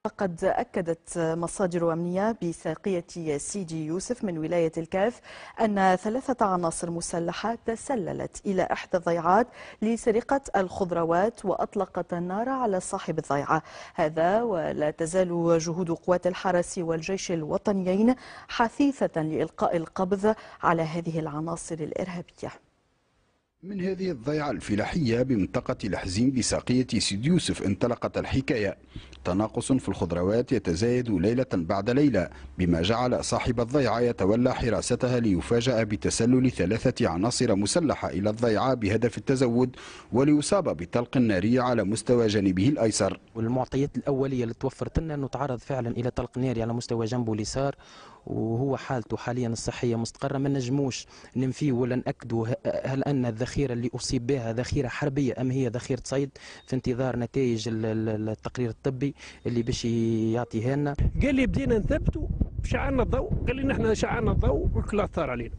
قد أكدت مصادر أمنية بساقية سيدي يوسف من ولاية الكاف أن 3 عناصر مسلحة تسللت إلى إحدى الضيعات لسرقة الخضروات وأطلقت النار على صاحب الضيعة. هذا ولا تزال جهود قوات الحرس والجيش الوطنيين حثيثة لإلقاء القبض على هذه العناصر الإرهابية. من هذه الضيعة الفلاحية بمنطقة الحزيم بساقية سيدي يوسف انطلقت الحكاية. تناقص في الخضروات يتزايد ليلة بعد ليلة، بما جعل صاحب الضيعة يتولى حراستها ليفاجأ بتسلل 3 عناصر مسلحة إلى الضيعة بهدف التزود، وليصاب بطلق ناري على مستوى جانبه الأيسر. والمعطيات الأولية اللي توفرت لنا أنه تعرض فعلا إلى طلق ناري على مستوى جنبه اليسار، وهو حالته حاليا الصحية مستقرة. ما نجموش ننفيه ولا نأكدوا هل أن الذخيرة اللي أصيب بها ذخيرة حربية أم هي ذخيرة صيد، في انتظار نتائج التقرير الطبي اللي باش يعطيها لنا. قال لي بدينا نثبتوا شعلنا الضوء، قال لي نحن شعلنا الضوء والكل اثر علينا.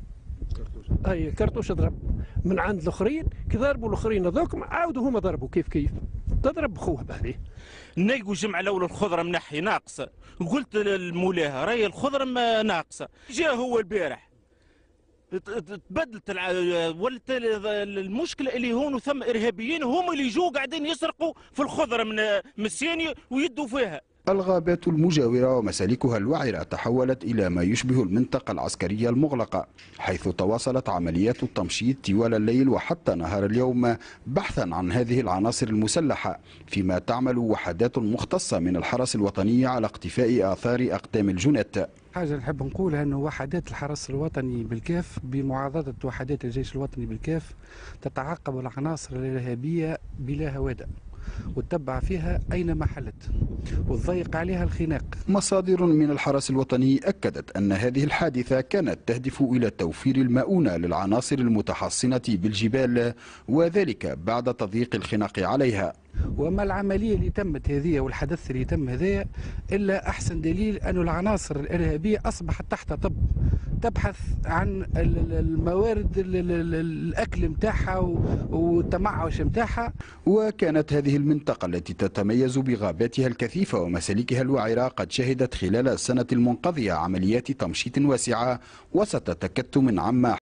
اي كرتوش ضرب من عند الاخرين، كي ضربوا الاخرين هذوك عاودوا هما ضربوا كيف تضرب خوه بهذه. نلقوا الجمعه الاولى الخضره منحي ناقصه، قلت للمولاها راهي الخضره ناقصه. جاء هو البارح تبدلت ولت المشكله اللي هون ثم ارهابيين هم اللي يجوا قاعدين يسرقوا في الخضره من السيني ويدوا فيها. الغابات المجاورة ومسالكها الوعرة تحولت إلى ما يشبه المنطقة العسكرية المغلقة، حيث تواصلت عمليات التمشيط طوال الليل وحتى نهار اليوم بحثا عن هذه العناصر المسلحة، فيما تعمل وحدات مختصة من الحرس الوطني على اقتفاء آثار أقدام الجنات. حاجة نحب نقولها أنه وحدات الحرس الوطني بالكاف بمعاضدة وحدات الجيش الوطني بالكاف تتعاقب العناصر الإرهابية بلا هوادة وتتبع فيها أينما حلت وتضيق عليها الخناق. مصادر من الحرس الوطني أكدت أن هذه الحادثة كانت تهدف إلى توفير المؤونة للعناصر المتحصنة بالجبال، وذلك بعد تضييق الخناق عليها. وما العملية اللي تمت هذه والحدث اللي تم هذا إلا أحسن دليل أن العناصر الإرهابية أصبحت تحت طب تبحث عن الموارد الأكل متاعها والتمعش متاعها. وكانت هذه المنطقة التي تتميز بغاباتها الكثيفة ومسالكها الوعرة قد شهدت خلال السنة المنقضية عمليات تمشيط واسعة وسط تكتم عما